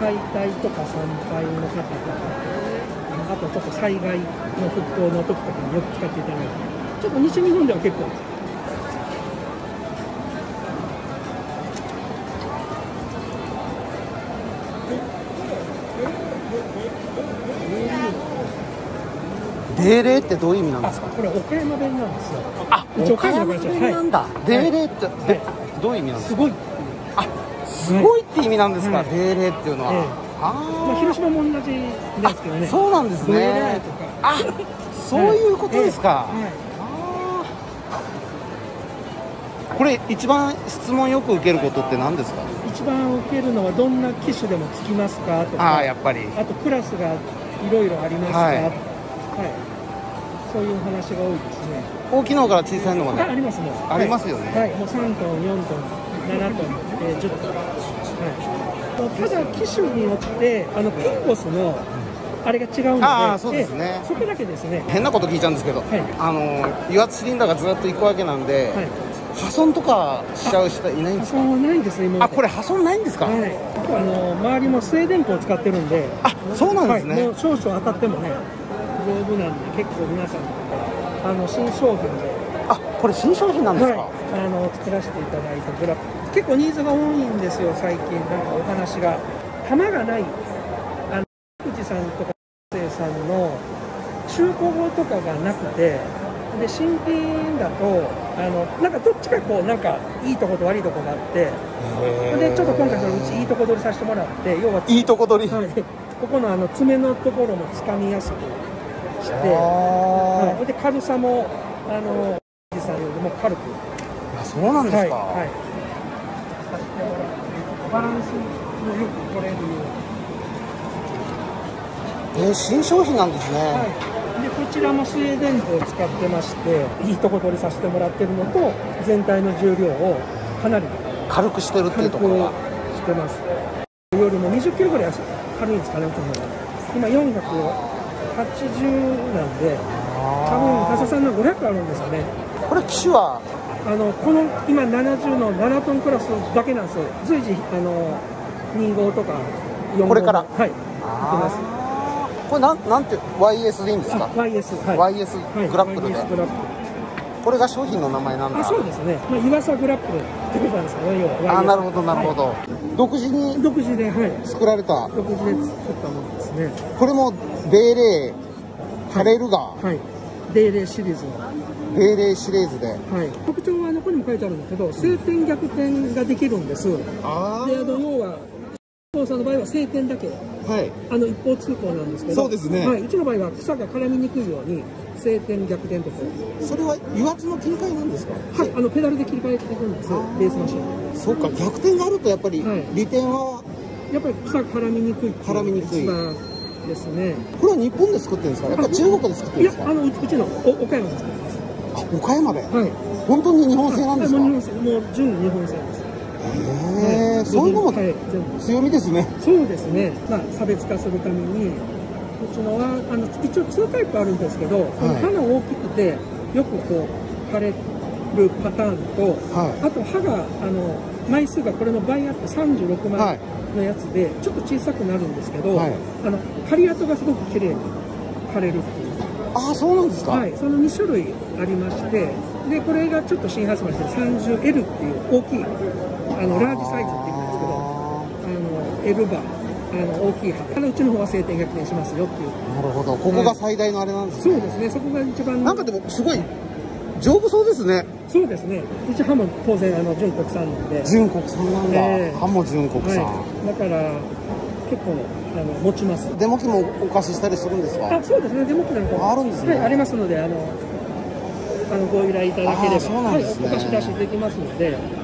解体とか参拝の方とか、あとちょっと災害の復興の時とかによく使っていただいて、ちょっと西日本では結構。 デーレーってどういう意味なんですか？ これ岡山弁なんですよ。 あ、岡山弁なんだ。デーレーってどういう意味なんですか？ すごい。 あ、すごいって意味なんですか？デーレーっていうのは。 まあ広島も同じですけどね。 そうなんですね。あ、そういうことですか。これ一番質問よく受けることって何ですか？ 一番受けるのはどんな機種でもつきますかとか。 やっぱり。 あとクラスがいろいろありますかとか。はい。そういう話が多いですね。 大きいのから小さいのまで。 ありますもん。 ありますよね。 はい。もう3トン、4トン、7トン、10トン。はい。ただ機種によってピンボスのあれが違うので、 そうですね。 そこだけですね。 変なこと聞いちゃうんですけど、油圧シリンダーがずっといくわけなんで、破損とかしちゃう人いないんですか？ 破損はないですね。今これ破損ないんですか？ はい。周りもスウェーデン粉を使ってるんで、 そうなんですね。 もう少々当たってもね、丈夫なんで結構皆さん新商品で。 これ新商品なんですか？ 作らせていただいたグラフ。結構ニーズが多いんですよ最近。なんかお話が玉がない富士さんとか生さんの中古語とかがなくて、で新品だとなんかどっちかなんかいいとこと悪いとこがあって、でちょっと今回うちいいとこ取りさせてもらって、要はいいとこ取り、 ここの爪のところもつかみやすくして、で軽さも富士山よりも軽く。 そうなんですか。 バランスもよく取れるように。 新商品なんですね。 でこちらもスウェーデン粉を使ってまして、いいとこ取りさせてもらってるのと、全体の重量をかなり軽くしてるっていうところがしてます。よりも20キロぐらい軽いんですかね。今480なんで、多分他社さんの500あるんですよね。 これ機種はこの今70の7トンクラスだけなんですよ。随時2号とか4号これから行きます。 これなんて YS でいいんですか？ YS、 YS グラップルで。これが商品の名前なんだ。 そうですね。岩佐グラップルってことなんですかね。 なるほどなるほど。独自で作られた。 独自で作ったものですね。 これもデーレーカレルガー。デーレーシリーズの。 デーレーシリーズで。 特徴はここにも書いてあるんですけど、晴天逆転ができるんです。で、要は父さんの場合は晴天だけ。一方通行なんですけど。そうですね。うちの場合は草が絡みにくいように晴天逆転とか。 それは油圧の切り替えなんですか？ ペダルで切り替えていくんです。ベースマシン。 そうか、逆転があるとやっぱり利点はやっぱり草が絡みにくい。 絡みにくい。 ですね。 これは日本で作ってるんですか？やっぱり中国で作ってるんですか？ うちの岡山で作ってます。 岡山で。本当に日本製なんですか？ もう純日本製です。 そういうのも強みですね。そうですね。 差別化するために、うちのは一応2タイプあるんですけど、刃が大きくてよく枯れるパターンと、あと刃が枚数がこれの倍あって36枚のやつでちょっと小さくなるんですけど、刈り跡がすごく綺麗に枯れるっていう。 そうなんですか。 その2種類ありまして、でこれがちょっと新発売して 30L っていう大きいラージサイズっていうんですけど、L バー大きい刃。うちの方は晴天逆転しますよっていう。 なるほど。ここが最大のあれなんですね。 そうですね。そこが一番。 なんかでもすごい丈夫そうですね。 そうですね。うち刃も当然純国産なんで。 純国産なんだ。刃も純国産。 だから結構持ちます。 デモ機もお貸ししたりするんですか？ そうですね。デモ機なんかあるんですね。 ありますのでご依頼いただければ、 そうなんですね。 お貸し出しできますので。